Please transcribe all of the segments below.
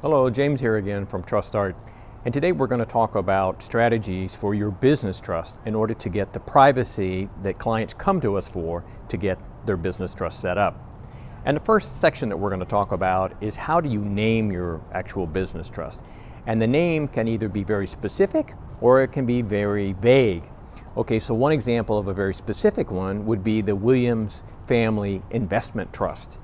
Hello, James here again from TrustStart. And today we're going to talk about strategies for your business trust in order to get the privacy that clients come to us for to get their business trust set up. And the first section that we're going to talk about is how do you name your actual business trust? And the name can either be very specific or it can be very vague. Okay, so one example of a very specific one would be the Williams Family Investment Trust.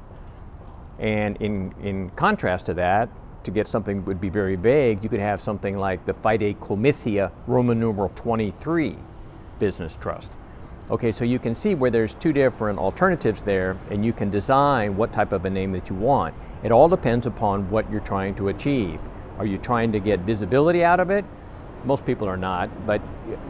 And in contrast to that, to get something that would be very vague, you could have something like the Fideikommissia Roman numeral 23 Business Trust. Okay, so you can see where there's two different alternatives there, and you can design what type of a name that you want. It all depends upon what you're trying to achieve. Are you trying to get visibility out of it? Most people are not, but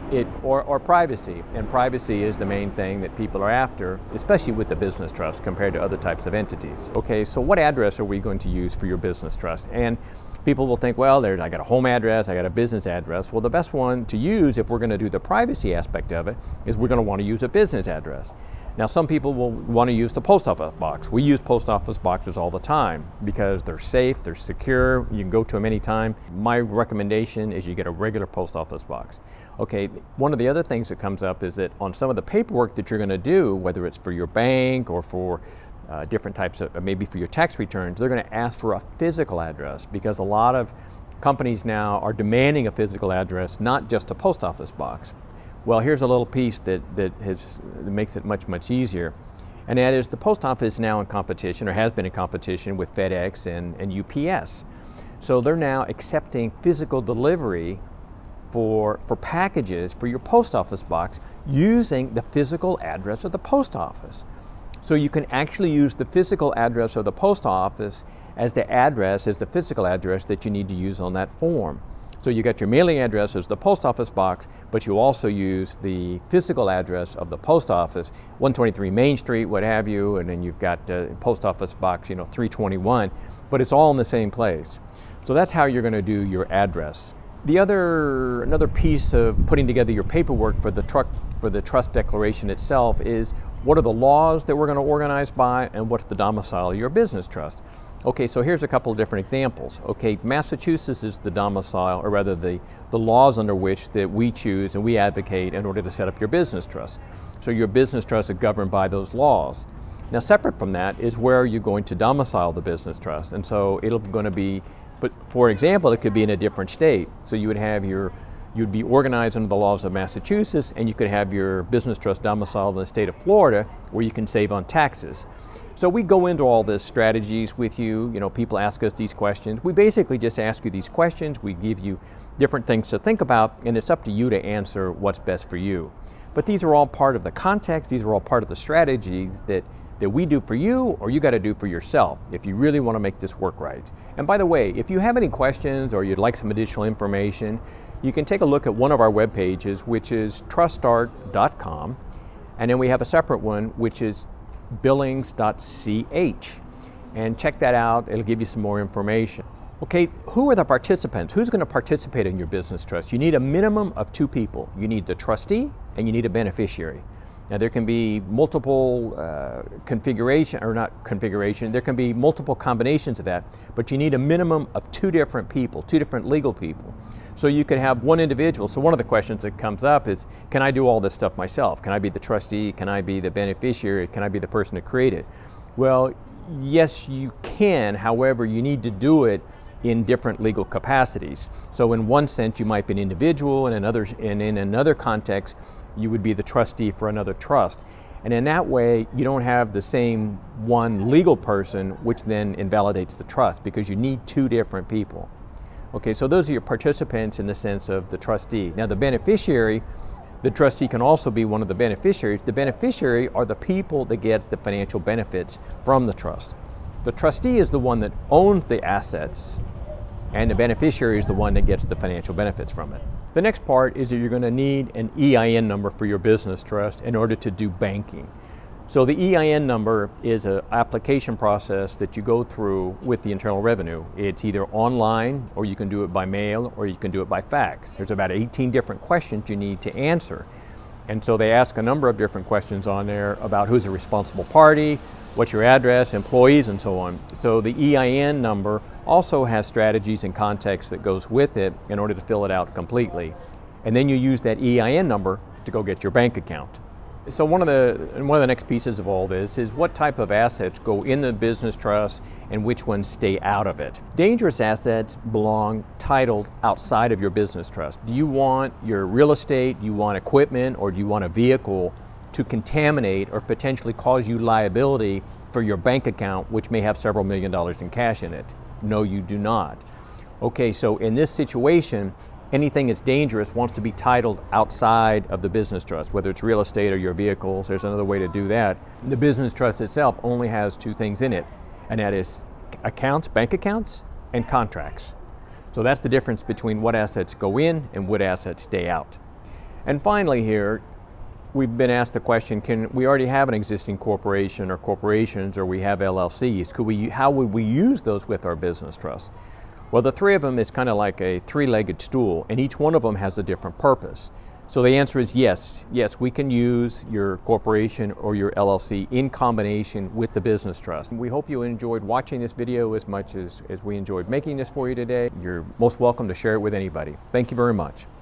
or privacy, and privacy is the main thing that people are after, especially with the business trust compared to other types of entities. Okay, so what address are we going to use for your business trust? And people will think, well, I got a home address, I got a business address. Well, the best one to use if we're going to do the privacy aspect of it is we're going to want to use a business address. Now, some people will want to use the post office box. We use post office boxes all the time because they're safe, they're secure, you can go to them anytime. My recommendation is you get a regular post office box. Okay, one of the other things that comes up is that on some of the paperwork that you're going to do, whether it's for your bank or for different types of, maybe for your tax returns, they're going to ask for a physical address because a lot of companies now are demanding a physical address, not just a post office box. Well, here's a little piece that makes it much easier, and that is the post office is now in competition, or has been in competition, with FedEx and UPS. So they're now accepting physical delivery for packages for your post office box using the physical address of the post office. So you can actually use the physical address of the post office as the physical address that you need to use on that form. So you got your mailing address as the post office box, but you also use the physical address of the post office, 123 Main Street, what have you, and then you've got post office box, 321, but it's all in the same place. So that's how you're going to do your address. Another piece of putting together your paperwork for the trust declaration itself is what are the laws that we're going to organize by, and what's the domicile of your business trust. Okay, so here's a couple of different examples. Okay, Massachusetts is the domicile, or rather the laws under which that we choose and we advocate in order to set up your business trust. So your business trust is governed by those laws. Now, separate from that is where you're going to domicile the business trust. And so it'll going to be, but for example, it could be in a different state. So you would have you'd be organized under the laws of Massachusetts, and you could have your business trust domiciled in the state of Florida, where you can save on taxes. So we go into all these strategies with you. People ask us these questions. We basically just ask you these questions. We give you different things to think about, and it's up to you to answer what's best for you. But these are all part of the context. These are all part of the strategies that we do for you, or you got to do for yourself if you really want to make this work right. And by the way, if you have any questions or you'd like some additional information, you can take a look at one of our web pages, which is truststart.com, and then we have a separate one, which is billings.ch, and check that out. It'll give you some more information. Okay, who are the participants? Who's going to participate in your business trust? You need a minimum of 2 people. You need the trustee and you need a beneficiary. Now, there can be multiple there can be multiple combinations of that, but you need a minimum of 2 different people, 2 different legal people. So you could have one individual. So one of the questions that comes up is, can I do all this stuff myself? Can I be the trustee? Can I be the beneficiary? Can I be the person to create it? Well, yes, you can. However, you need to do it in different legal capacities. So in one sense, you might be an individual, and in another context, you would be the trustee for another trust. And in that way, you don't have the same one legal person, which then invalidates the trust, because you need 2 different people. Okay, so those are your participants in the sense of the trustee. Now, the beneficiary, the trustee can also be one of the beneficiaries. The beneficiary are the people that get the financial benefits from the trust. The trustee is the one that owns the assets, and the beneficiary is the one that gets the financial benefits from it. The next part is that you're going to need an EIN number for your business trust in order to do banking. So the EIN number is an application process that you go through with the Internal Revenue. It's either online, or you can do it by mail, or you can do it by fax. There's about 18 different questions you need to answer. And so they ask a number of different questions on there about who's a responsible party, what's your address, employees, and so on. So the EIN number also has strategies and context that goes with it in order to fill it out completely. And then you use that EIN number to go get your bank account. So one of the next pieces of all this is what type of assets go in the business trust and which ones stay out of it. Dangerous assets belong titled outside of your business trust. Do you want your real estate, do you want equipment, or do you want a vehicle to contaminate or potentially cause you liability for your bank account, which may have several $1 million in cash in it? No, you do not. Okay, so in this situation, anything that's dangerous wants to be titled outside of the business trust, whether it's real estate or your vehicles. There's another way to do that. The business trust itself only has two things in it, and that is accounts, bank accounts, and contracts. So that's the difference between what assets go in and what assets stay out. And finally here, we've been asked the question, can we already have an existing corporation or corporations, or we have LLCs? How would we use those with our business trust? Well, the three of them is kind of like a three-legged stool, and each one of them has a different purpose. So the answer is yes. Yes, we can use your corporation or your LLC in combination with the business trust. We hope you enjoyed watching this video as much as we enjoyed making this for you today. You're most welcome to share it with anybody. Thank you very much.